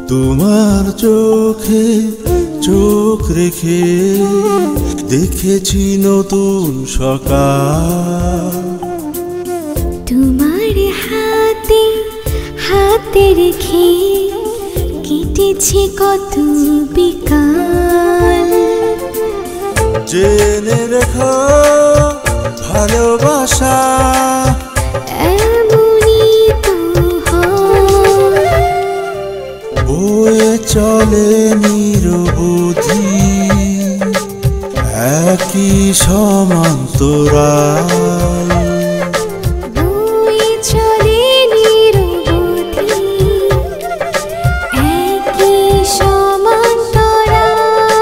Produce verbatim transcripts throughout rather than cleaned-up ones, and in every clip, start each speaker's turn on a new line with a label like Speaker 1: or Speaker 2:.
Speaker 1: তোমার চোখে চোখ রেখে দেখেছি নতুন সকাল।
Speaker 2: তোমার হাতে হাতে রেখে কেটেছে কত বিকাল।
Speaker 1: জেনে রেখো ভালোবাসা
Speaker 2: এমনই তো হয়,
Speaker 1: বয়ে চলে নিরবধি একই সমান্তরাল।
Speaker 2: বয়ে চলে নিরবধি একই সমান্তরাল।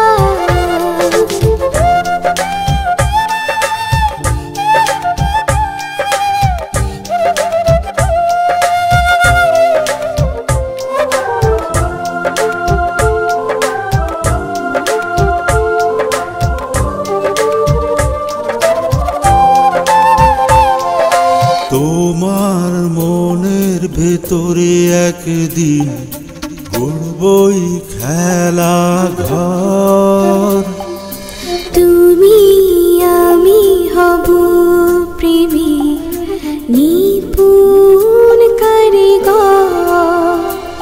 Speaker 1: তোমার মনের ভেতরে একদিন গড়বই খেলা ঘর।
Speaker 2: তুমি আমি হব প্রেমে নিপুণ কারিগর।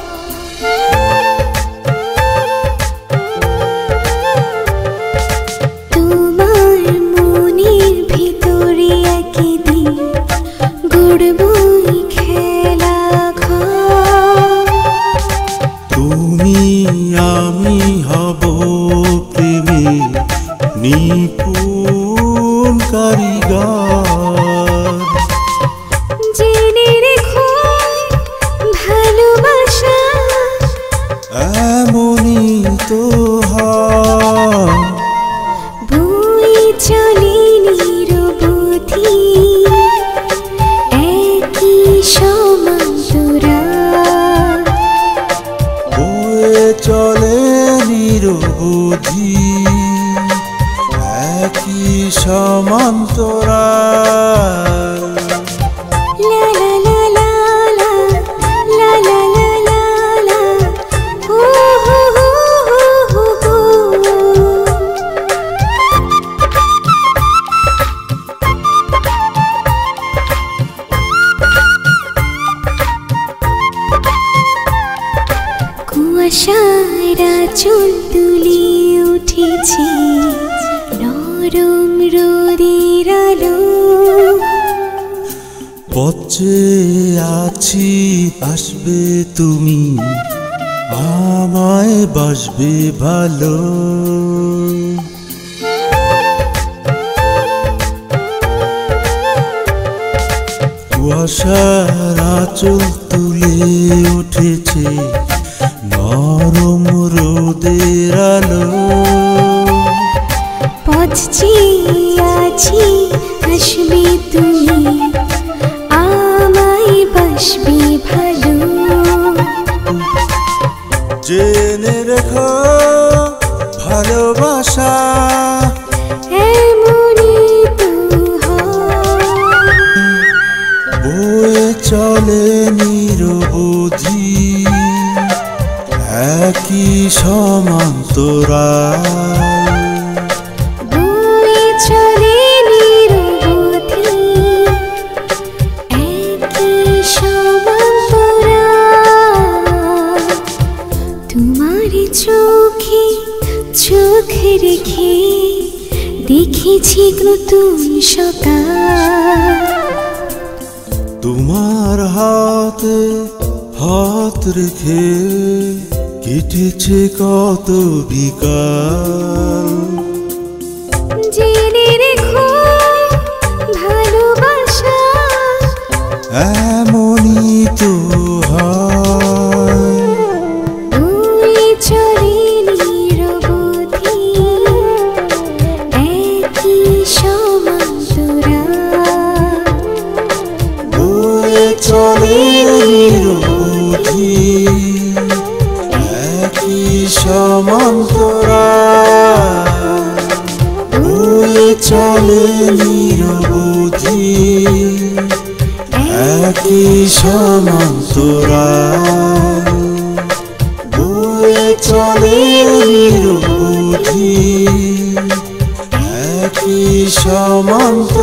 Speaker 2: তোমার মনের ভিতরে একদিন গড়বই খেলা ঘর।
Speaker 1: তুমি আমি হব প্রেমে নিপুণ কারিগর।
Speaker 2: জেনে রেখো ভালোবাসা
Speaker 1: এমনই তো হয়,
Speaker 2: বয়ে চলে নিরবধি একই সমান্তরাল।
Speaker 1: বয়ে চলে নিরবধি একই সমান্তরাল।
Speaker 2: লা লা লা লা লা, লা লা লা লা লা, হো হো হো হো হো হো। কুয়াশার আঁচল তুলে উঠেছে নরম রোদের আলো।
Speaker 1: পথে আছি আসবে তুমি, আমায় বাসবে ভালো। কুয়াশার আঁচল তুলে উঠেছে নরম রোদের আলো।
Speaker 2: পথ চেয়ে আছি আসবে তুমি, আমায় বাসবে ভালো।
Speaker 1: জেনে রেখো ভালোবাসা
Speaker 2: এমনই তো হয়,
Speaker 1: বয়ে চলে নিরবধি একই সমান্তরাল।
Speaker 2: বয়ে চলে নিরবধি একই সমান্তরাল। তোমার চোখে চোখ রেখে দেখেছি নতুন সকাল।
Speaker 1: তোমার হাতে হাত রেখে কেটেছে কত বিকাল।
Speaker 2: জেনে রেখো ভালোবাসা
Speaker 1: এমনই তো হয়,
Speaker 2: বয়ে চলে নিরবধি একই সমান্তরাল।
Speaker 1: বয়ে চলে নিরবধি একই সমান্তরাল। বয়ে চলে নিরবধি একই সমান্তরাল। চলে নিরবধি একই সমান্ত